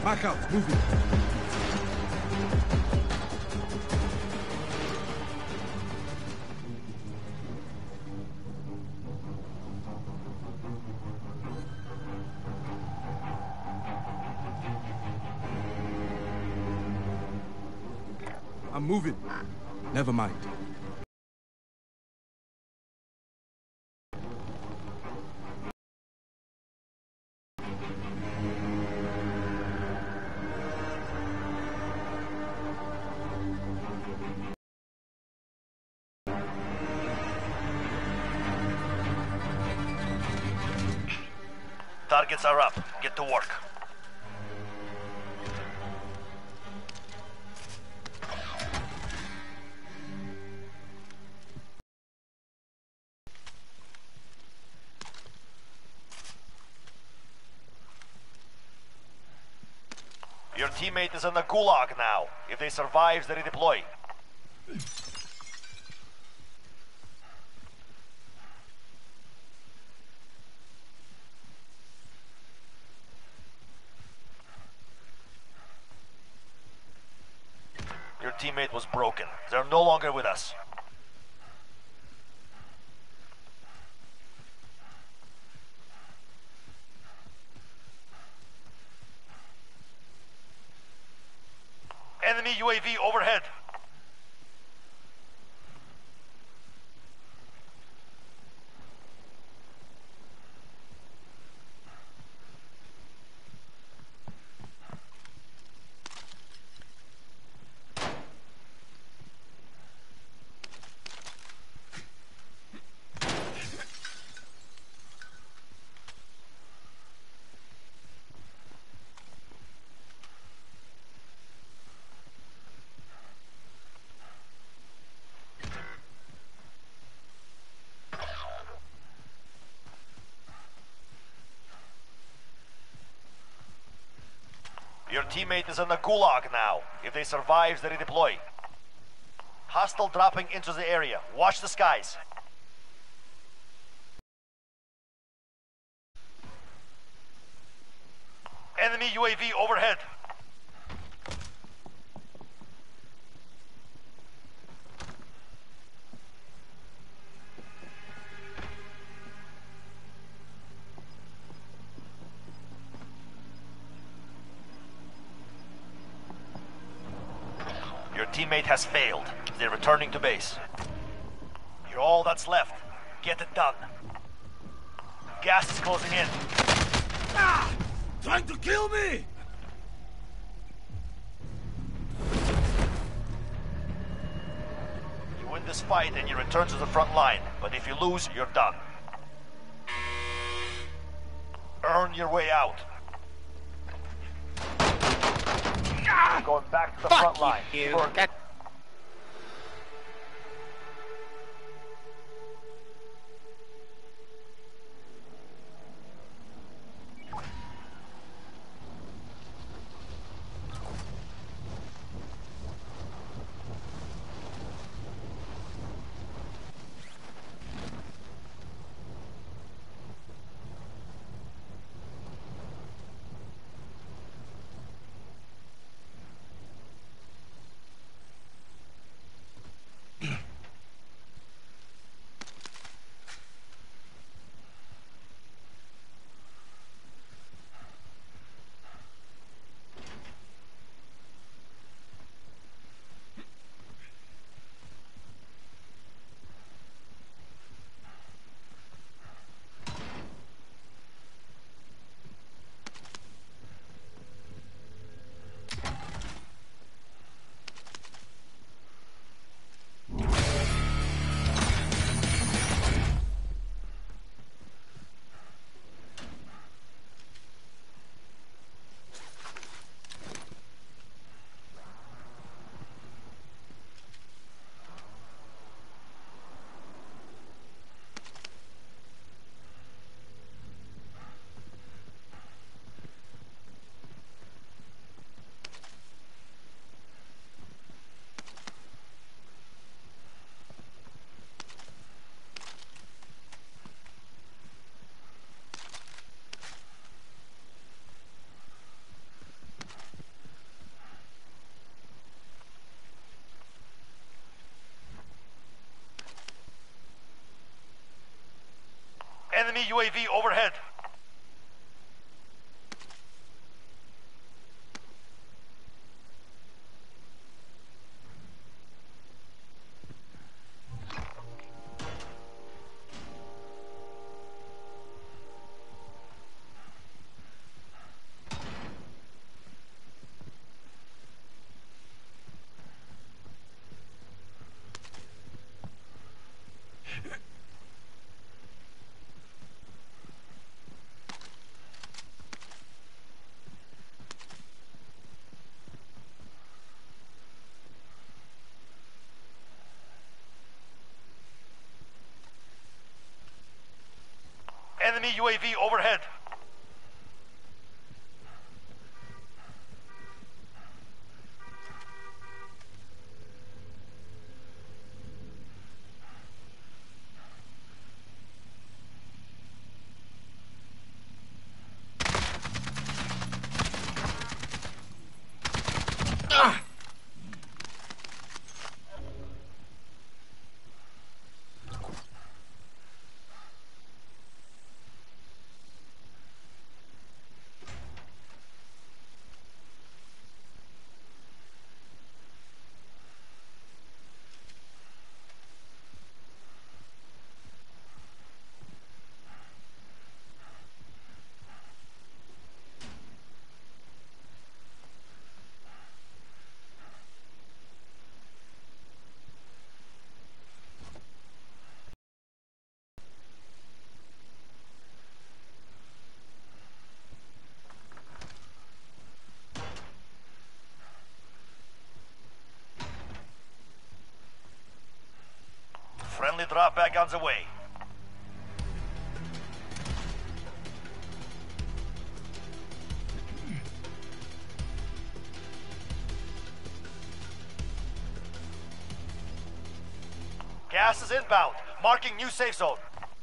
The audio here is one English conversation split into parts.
Back out, moving. I'm moving. Never mind. Targets are up. Get to work. Your teammate is in the gulag now. If they survive, they redeploy. Your teammate was broken. They're no longer with us. Enemy UAV overhead. Your teammate is in the gulag now. If they survive, they redeploy. Hostile dropping into the area. Watch the skies. Enemy UAV overhead. Your teammate has failed. They're returning to base. You're all that's left. Get it done. Gas is closing in. Ah! Trying to kill me! You win this fight and you return to the front line. But if you lose, you're done. Earn your way out. Going back to the front line. You. UAV overhead. Enemy UAV overhead. Friendly drop back on the way. Gas is inbound, marking new safe zone.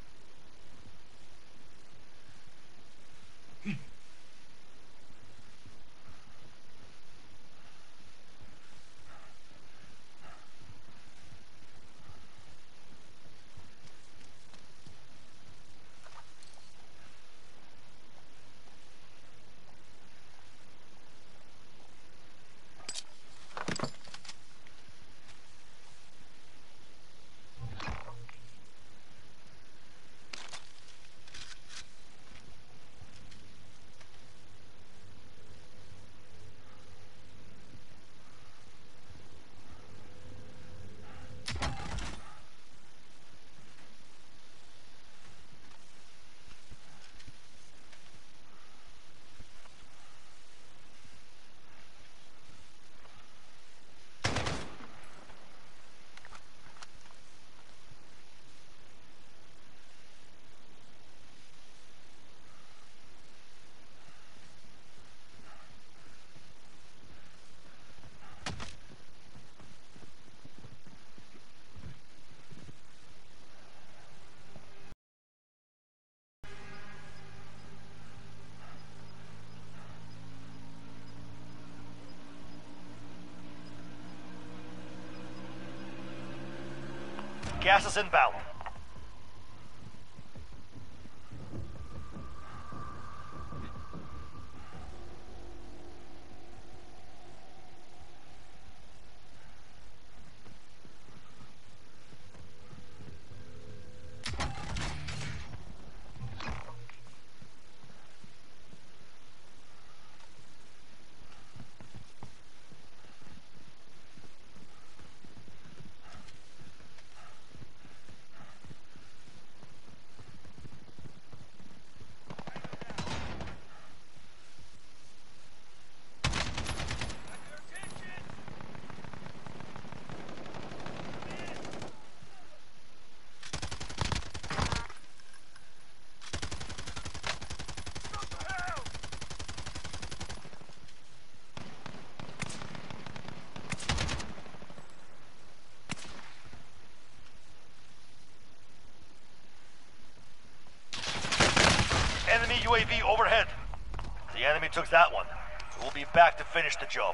Gas is inbound. Enemy UAV overhead. The enemy took that one. We'll be back to finish the job.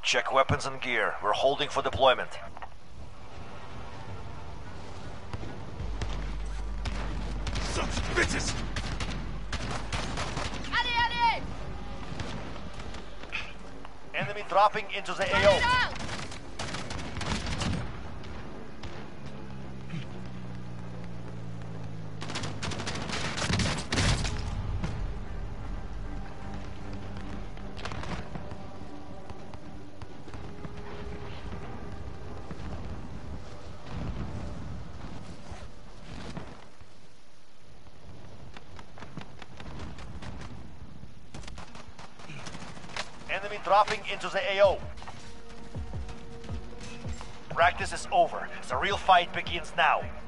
Check weapons and gear. We're holding for deployment. Sons of bitches! Allez, allez! Enemy dropping into the AO. Down! Enemy dropping into the AO. Practice is over. The real fight begins now.